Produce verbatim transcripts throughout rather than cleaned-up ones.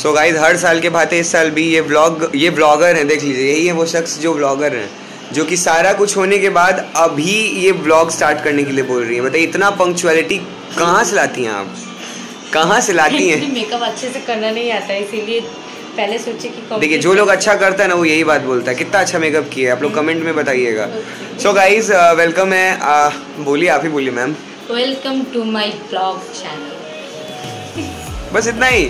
सो so guys हर साल के भांति इस साल भी ये व्लॉग ये व्लॉगर हैं, देख लीजिए, यही है वो शख्स जो व्लॉगर हैं, जो कि सारा कुछ होने के बाद अभी ये व्लॉग स्टार्ट करने के लिए बोल रही है। बताइए इतना पंक्चुअलिटी कहाँ से लाती हैं आप, कहाँ से लाती हैं? मेकअप अच्छे से करना नहीं आता है, इसीलिए पहले सोचे कि देखिए जो लोग अच्छा करता है ना वो यही बात बोलता है, कितना अच्छा मेकअप किया है, आप लोग कमेंट में बताइएगा। सो गाइज वेलकम है, uh, बोलिए, आप ही बोलिए ma'am. Welcome to my blog channel. बस इतना ही,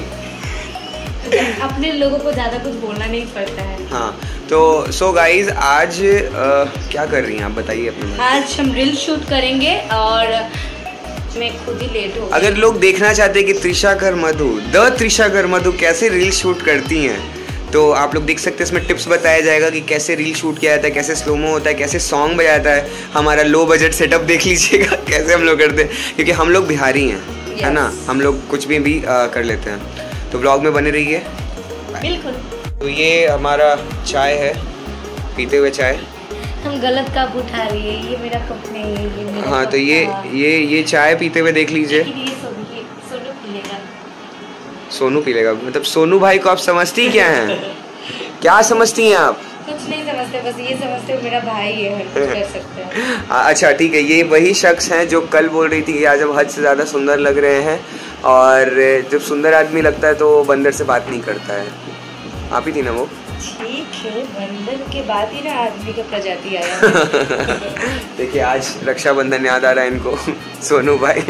अपने लोगों को ज्यादा कुछ बोलना नहीं पड़ता है। हाँ तो सो so गाइज आज uh, क्या कर रही हैं आप बताइए अपने। आज हम रील शूट करेंगे और मैं खुद ही लेट हो। अगर लोग देखना चाहते हैं कि त्रिशाकर मधु द त्रिशाकर मधु कैसे रील शूट करती हैं तो आप लोग देख सकते हैं, इसमें टिप्स बताया जाएगा कि कैसे रील शूट किया जाता है, कैसे स्लोमो होता है, कैसे सॉन्ग बजाता है। हमारा लो बजट सेटअप देख लीजिएगा कैसे हम लोग करते हैं, क्योंकि हम लोग बिहारी हैं, yes. है ना, हम लोग कुछ भी भी आ, कर लेते हैं। तो ब्लॉग में बने रहिए बिल्कुल। तो ये हमारा चाय है, पीते हुए चाय। हम गलत कप उठा रही है, ये मेरा कप नहीं है, ये मेरा हाँ तो ये ये ये चाय पीते हुए देख लीजिए। सोनू पी लेगा, सोनू पी लेगा, मतलब सोनू भाई को आप समझती क्या हैं? क्या समझती हैं आप? कुछ नहीं समझते, बस ये समझते हो मेरा भाई है, हर कुछ कर सकते हैं। अच्छा ठीक है, ये वही शख्स हैं जो कल बोल रही थी कि आज हम हद से ज़्यादा सुंदर लग रहे हैं, और जब सुंदर आदमी लगता है तो बंदर से बात नहीं करता है। आप ही थी ना वो? ठीक है, बंदर के बाद ही ना आदमी का प्रजाति आया। देखिए आज रक्षाबंधन याद आ रहा है इनको। सोनू भाई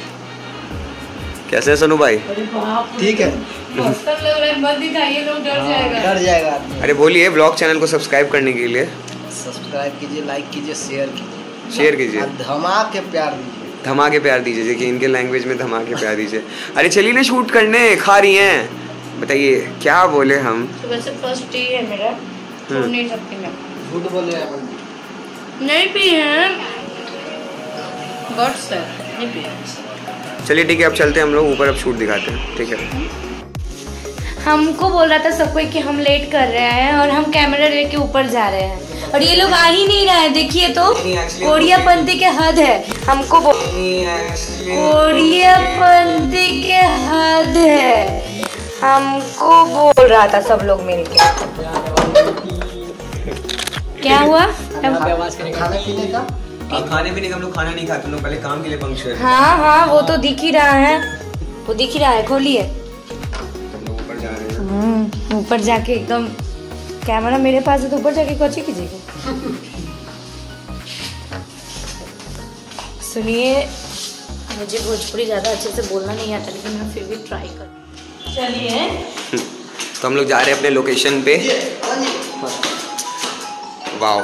कैसे है सोनू भाई? ठीक है, लग रहा है, मत दिखाइए, लोग डर जाएगा, डर जाएगा। अरे बोलिए ब्लॉग चैनल को सब्सक्राइब करने के लिए। सब्सक्राइब कीजिए, लाइक कीजिए, शेयर कीजिए, शेयर कीजिए, धमाके प्यार दीजिए, धमाके प्यार दीजिए। देखिए इनके लैंग्वेज में धमाके प्यार दीजिए। अरे चलिए ना शूट करने, खा रही हैं, बताइए क्या बोले हम। तो वैसे फर्स्ट टी है मेरा, छोड़ नहीं सकती मैं। झूठ बोले नहीं पी है, बट्स है, नहीं पी। चलिए ठीक है, अब चलते हैं हम लोग ऊपर, अब शूट दिखाते हैं, ठीक है। हमको बोल रहा था सब कोई कि हम लेट कर रहे हैं और हम कैमरा लेके ऊपर जा रहे हैं और ये लोग आ ही नहीं रहे हैं। देखिए तो कोरियापंथी के हद है, हमको कोरियापंथी के हद है, हमको बोल रहा था सब लोग मिल के। क्या हुआ? खाने पीने का, खाने पीने का हम लोग खाना नहीं खाते, हम लोग पहले काम के लिए पंक्चुअल। हाँ हाँ वो तो दिख ही रहा है, वो दिख ही रहा है, खोलिए। ऊपर जा रहे हैं, ऊपर जाके एकदम कैमरा मेरे पास है तो ऊपर जाके कौन कीजिएगा। सुनिए, मुझे भोजपुरी ज़्यादा अच्छे से बोलना नहीं आता, लेकिन मैं फिर भी ट्राई कर। चलिए तो हम लोग जा रहे हैं अपने लोकेशन पे। वाओ,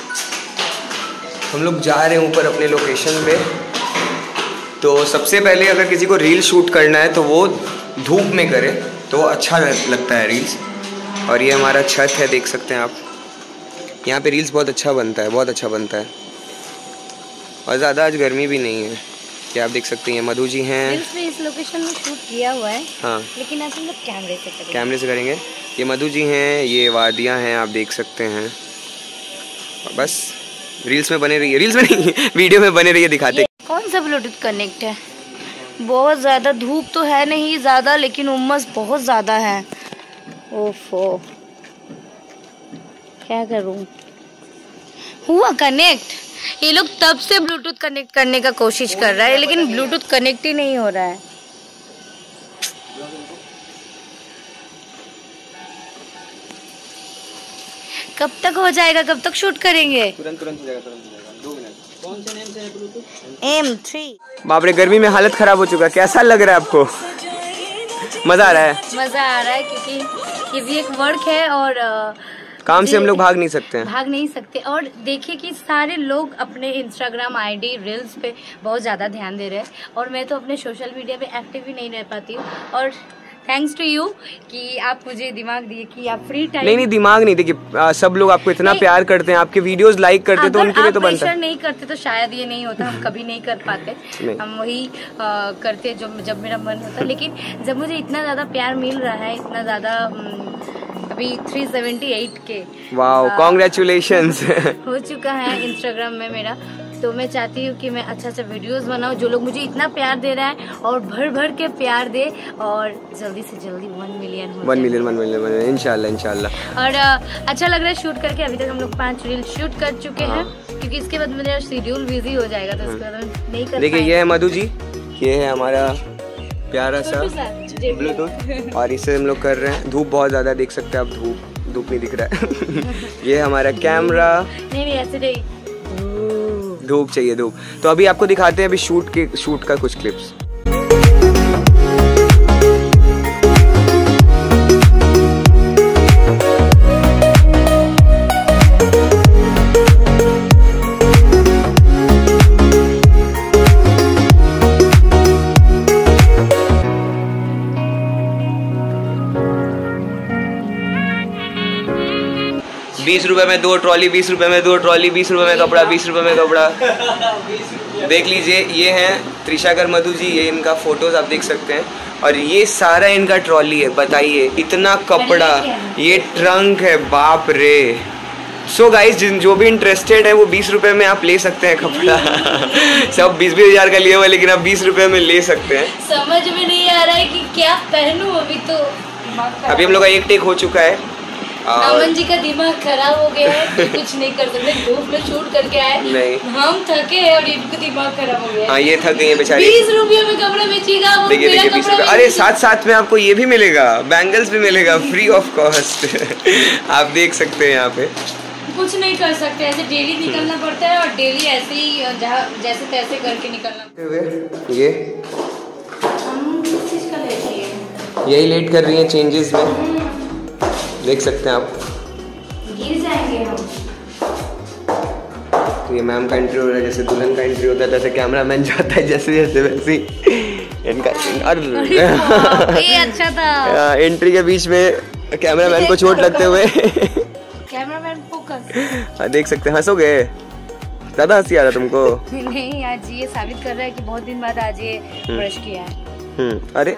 हम लोग जा रहे हैं ऊपर अपने लोकेशन पे। तो सबसे पहले अगर किसी को रील शूट करना है तो वो धूप में करे तो वो अच्छा लगता है रील्स। और ये हमारा छत है, देख सकते हैं आप, यहाँ पे रील्स बहुत अच्छा बनता है, बहुत अच्छा बनता है। और ज़्यादा आज गर्मी भी नहीं है, क्या आप देख सकते हैं। मधु जी हैं, रील्स में इस लोकेशन में शूट किया हुआ है, हाँ, लेकिन आज हम लोग कैमरे से करेंगे, कैमरे से करेंगे। ये मधु जी हैं, ये वादियाँ हैं, आप देख सकते हैं। और बस रील्स में बने रहिए, रील्स में नहीं वीडियो में बने रहिए, दिखाते। कौन सा ब्लूटूथ कनेक्ट है? बहुत ज़्यादा धूप तो है नहीं ज़्यादा, लेकिन उम्मस बहुत ज़्यादा है। ओफो, क्या करूं? हुआ कनेक्ट। ये लोग तब से ब्लूटूथ कनेक्ट करने का कोशिश कर रहा है, लेकिन ब्लूटूथ कनेक्ट ही नहीं हो रहा है। कब तक हो जाएगा? कब तक शूट करेंगे? तुरंत तुरंत हो जाएगा, तुरंत हो जाएगा, दो मिनट। कौन से नेम से है ब्लूटूथ? M three. बाप रे, गर्मी में हालत खराब हो चुका है। कैसा लग रहा है आपको? मजा आ रहा है? मजा आ रहा है, क्योंकि ये भी एक वर्क है और काम से हम लोग भाग नहीं सकते हैं, भाग नहीं सकते। और देखिए कि सारे लोग अपने इंस्टाग्राम आईडी रील्स पे बहुत ज़्यादा ध्यान दे रहे हैं, और मैं तो अपने सोशल मीडिया पे एक्टिव ही नहीं रह पाती हूँ। और थैंक्स टू यू कि आप मुझे दिमाग दिए कि आप फ्री टाइम। नहीं नहीं दिमाग नहीं, देखिए सब लोग आपको इतना प्यार करते हैं, आपके वीडियोस लाइक करते हैं, तो उनके लिए तो बनता है। नहीं करते तो शायद ये नहीं होता, हम कभी नहीं कर पाते, हम वही आ, करते जो जब मेरा मन होता। लेकिन जब मुझे इतना ज़्यादा प्यार मिल रहा है, इतना ज़्यादा, अभी तीन सौ अठहत्तर के, वाओ, कांग्रेचुलेशंस हो चुका है इंस्टाग्राम में मेरा, तो मैं चाहती हूँ कि मैं अच्छा अच्छा वीडियोस बनाऊँ। जो लोग मुझे इतना प्यार दे रहा है और भर भर के प्यार दे, और जल्दी से जल्दी वन मिलियन हो वन मिलियन वन मिलियन इंशाल्लाह इंशाल्लाह। और अच्छा लग रहा है शूट करके। अभी तक हम लोग पांच रील शूट कर चुके हैं, क्योंकि इसके बाद मेरा शेड्यूल बिजी हो जाएगा, तो इसके बाद नहीं कर। देखिए ये है मधु जी, ये है हमारा प्यारा सा ब्लूटूथ, और इससे हम लोग कर रहे हैं। धूप बहुत ज़्यादा, देख सकते हैं आप, धूप धूप नहीं दिख रहा है। ये हमारा कैमरा, नहीं नहीं ऐसे नहीं, धूप चाहिए धूप। तो अभी आपको दिखाते हैं अभी शूट के शूट का कुछ क्लिप्स। बीस रुपए में दो ट्रॉली, बीस रुपए में दो ट्रॉली, बीस रुपए में कपड़ा, बीस रुपए में कपड़ा। देख लीजिए, ये हैं त्रिशाकर मधु जी, ये इनका फोटोज आप देख सकते हैं, और ये सारा इनका ट्रॉली है। बताइए इतना कपड़ा, ये ट्रंक है, बाप रे। सो गाइस, जिन जो भी इंटरेस्टेड है वो बीस रुपए में आप ले सकते हैं कपड़ा। सब बीस बीस हजार का लिया हुआ, लेकिन आप बीस रुपए में ले सकते हैं। समझ में नहीं आ रहा है कि क्या पहनूं अभी। तो अभी हम लोग का एक टेक हो चुका है। अमन जी का दिमाग खराब हो गया है, तो कुछ नहीं कर सकते। धूप में शूट करके आए, नहीं हम थके हैं और इनका दिमाग खराब हो गया है। हाँ, ये थक गई है बेचारी। बीस रुपए में कपड़ा बेचेगा वो। देखिए देखिए बीस रुपए। अरे साथ साथ में आपको ये भी मिलेगा, बैंगल्स भी मिलेगा फ्री ऑफ कॉस्ट। आप देख सकते हैं यहाँ पे। कुछ नहीं कर सकते, ऐसे डेली निकलना पड़ता है, और डेली ऐसे ही जहाँ जैसे तैसे करके निकलना। ये हम किस चीज का लेट है? यही लेट कर रही है चेंजेस में, देख सकते हैं आप। गिर जाएंगे हम। तो ये मैम का एंट्री हो रहा है, जैसे दुल्हन का एंट्री होता है तैसे कैमरामैन जाता है, जैसे जैसे वैसे इनका। अरे ये अच्छा था। एंट्री के बीच में कैमरामैन को चोट लगते हुए। Cameraman focus. देख सकते हैं, हंसोगे? ज्यादा हंसी आ रहा तुमको? नहीं, आज ये साबित कर रहा है कि बहुत दिन बाद आज ये ब्रश किया है। हम्म, अरे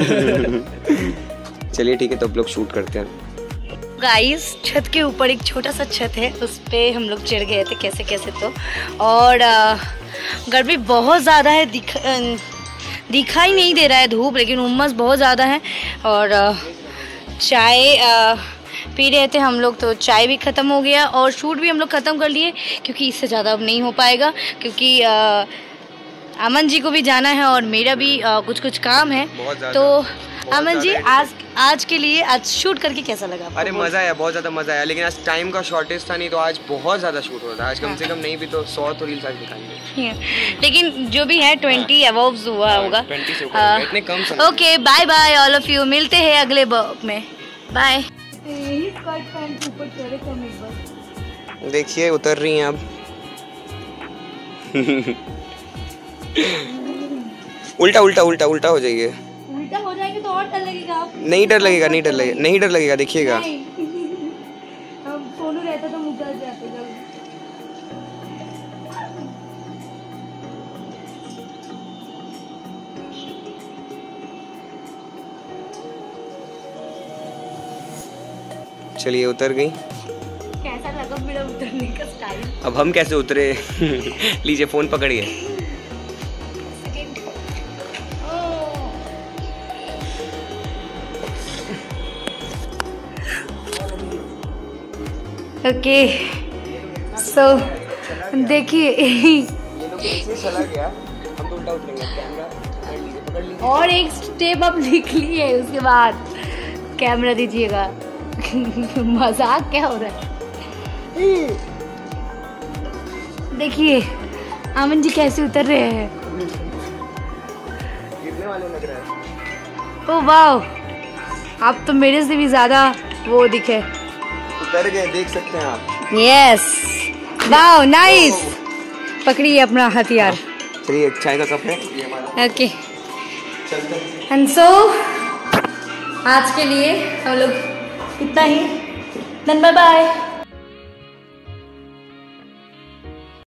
चलिए ठीक है, तो अब लोग शूट करते हैं। गाइस, छत के ऊपर एक छोटा सा छत है, उस पे हम लोग चढ़ गए थे कैसे कैसे तो। और गर्मी बहुत ज़्यादा है, दिख दिखाई नहीं दे रहा है धूप, लेकिन उमस बहुत ज़्यादा है। और आ, चाय आ, पी रहे थे हम लोग, तो चाय भी ख़त्म हो गया, और शूट भी हम लोग ख़त्म कर लिए, क्योंकि इससे ज़्यादा अब नहीं हो पाएगा, क्योंकि आ, अमन जी को भी जाना है और मेरा भी आ, कुछ कुछ काम है। तो अमन जी, आज आज के लिए आज शूट करके कैसा लगा आपको? अरे मज़ा आया, बहुत ज़्यादा मज़ा आया, लेकिन आज टाइम का शॉर्टेज था, नहीं तो आज बहुत ज़्यादा शूट होता है। आज कम से कम नहीं भी तो सौ तो रील्स आज निकालेंगे, लेकिन जो भी है ट्वेंटी अबव हुआ होगा। ट्वेंटी से ऊपर, इतने कम समय। Okay, bye bye all of you, मिलते हैं अगले ब्लॉग में, बाय। देखिए उतर रही हैं आप। उल्टा उल्टा उल्टा उल्टा हो जाइए। उल्टा हो जाएंगे तो और डर लगेगा। आप नहीं डर लगेगा, नहीं डर लगेगा, नहीं डर लगेगा, देखिएगा। अब सोनू रहता तो मुझे जाते जब। चलिए उतर गई। कैसा लगा मेरा उतरने का स्टाइल? अब हम कैसे उतरे? लीजिए फोन पकड़िए। ओके, सो देखिए चला गया, हम तो उल्टा उतरेंगे। कैमरा पकड़ लीजिए। और एक स्टेप आप लिख लिए, उसके बाद कैमरा दीजिएगा। मजाक क्या हो रहा है? देखिए अमन जी कैसे उतर रहे हैं। गिरने वाले लग रहा है। ओ वाह, आप तो मेरे से भी ज्यादा वो दिखे। उतर गए, देख सकते हैं आप। यस, वाह नाइस। पकड़िए अपना हथियार। चलिए, चाय का कप है ये हमारा। ओके, चलते हैं। एंड सो आज के लिए हम लोग इतना ही। Then bye bye.